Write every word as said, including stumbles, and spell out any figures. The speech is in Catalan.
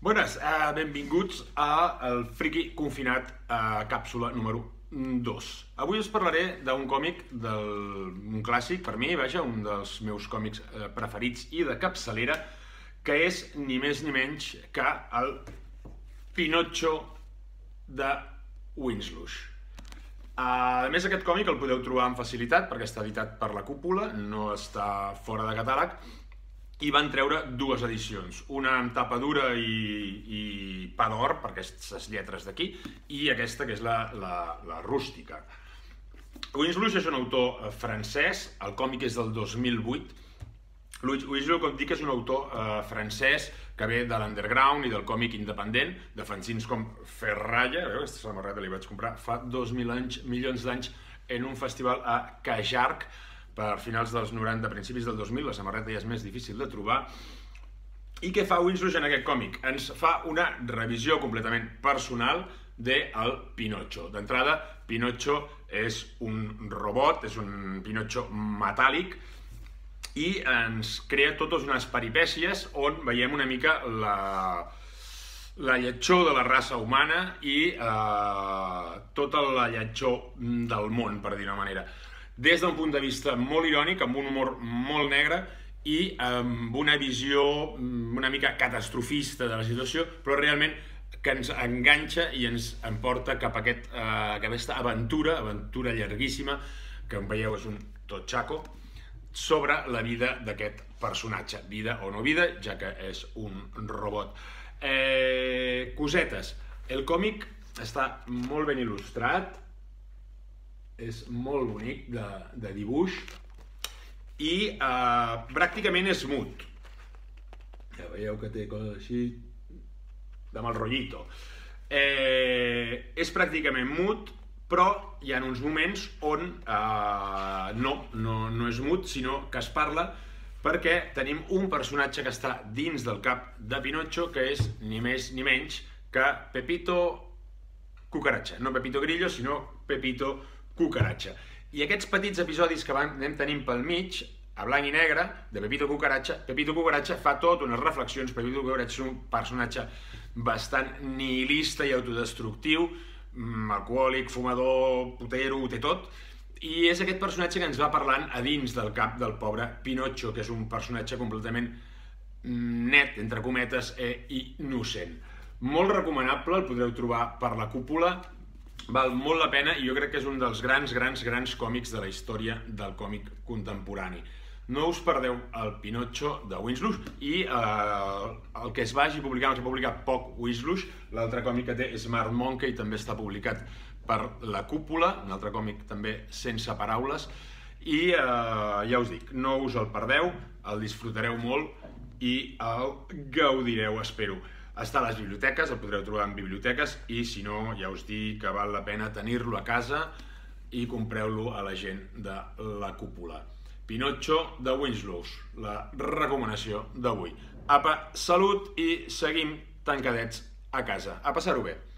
Bones, eh, benvinguts a el Friki Confinat, eh, càpsula número dos. Avui us parlaré d'un còmic, del, un clàssic per mi, vaja, un dels meus còmics eh, preferits i de capçalera, que és ni més ni menys que el Pinotxo de Winslow. A més, aquest còmic el podeu trobar amb facilitat perquè està editat per la Cúpula, no està fora de catàleg, i van treure dues edicions, una amb tapa dura i, i pa d'or, per aquestes lletres d'aquí, i aquesta que és la, la, la rústica. Winslow és un autor francès, el còmic és del dos mil vuit. Winslow, com dic, és un autor eh, francès que ve de l'underground i del còmic independent, de fanzins com Ferralla, veieu, aquesta samarreta li vaig comprar fa dos mil anys, milions d'anys en un festival a Cajarc, per finals dels noranta, principis del dos mil, la samarreta ja és més difícil de trobar. I què fa Winslow en aquest còmic? Ens fa una revisió completament personal del Pinotxo. D'entrada, Pinotxo és un robot, és un Pinotxo metàl·lic, i ens crea totes unes peripècies on veiem una mica la, la lletjor de la raça humana i eh, tota la lletjor del món, per dir-ho d'una manera. Des d'un punt de vista molt irònic, amb un humor molt negre i amb una visió una mica catastrofista de la situació, però realment que ens enganxa i ens emporta cap a aquest, eh, aquesta aventura, aventura llarguíssima, que em veieu és un totxaco, sobre la vida d'aquest personatge. Vida o no vida, ja que és un robot. Eh, cosetes. El còmic està molt ben il·lustrat, és molt bonic de, de dibuix i eh, pràcticament és mut. Ja veieu que té coses així de mal rotllito. Eh, és pràcticament mut, però hi ha uns moments on eh, no, no, no és mut, sinó que es parla perquè tenim un personatge que està dins del cap de Pinotxo, que és ni més ni menys que Pepito Cucaracha. No Pepito Grillo, sinó Pepito Cucaracha. I aquests petits episodis que anem tenint pel mig, a blanc i negre, de Pepito Cucaracha, Pepito Cucaracha fa tot unes reflexions. Pepito Cucaracha és un personatge bastant nihilista i autodestructiu, alcohòlic, fumador, putero, ho té tot, i és aquest personatge que ens va parlant a dins del cap del pobre Pinotxo, que és un personatge completament net, entre cometes, i innocent. Molt recomanable, el podreu trobar per la Cúpula, val molt la pena i jo crec que és un dels grans, grans, grans còmics de la història del còmic contemporani. No us perdeu el Pinotxo de Winslow i eh, el que es vagi publicant, s'ha publicat poc Winslow, l'altre còmic que té és Smart Monkey, també està publicat per la Cúpula, un altre còmic també sense paraules, i eh, ja us dic, no us el perdeu, el disfrutareu molt i el gaudireu, espero. Està a les biblioteques, el podreu trobar en biblioteques i si no, ja us dic que val la pena tenir-lo a casa i compreu-lo a la gent de la Cúpula. Pinotxo de Winslow, la recomanació d'avui. Apa, salut i seguim tancadets a casa. A passar-ho bé.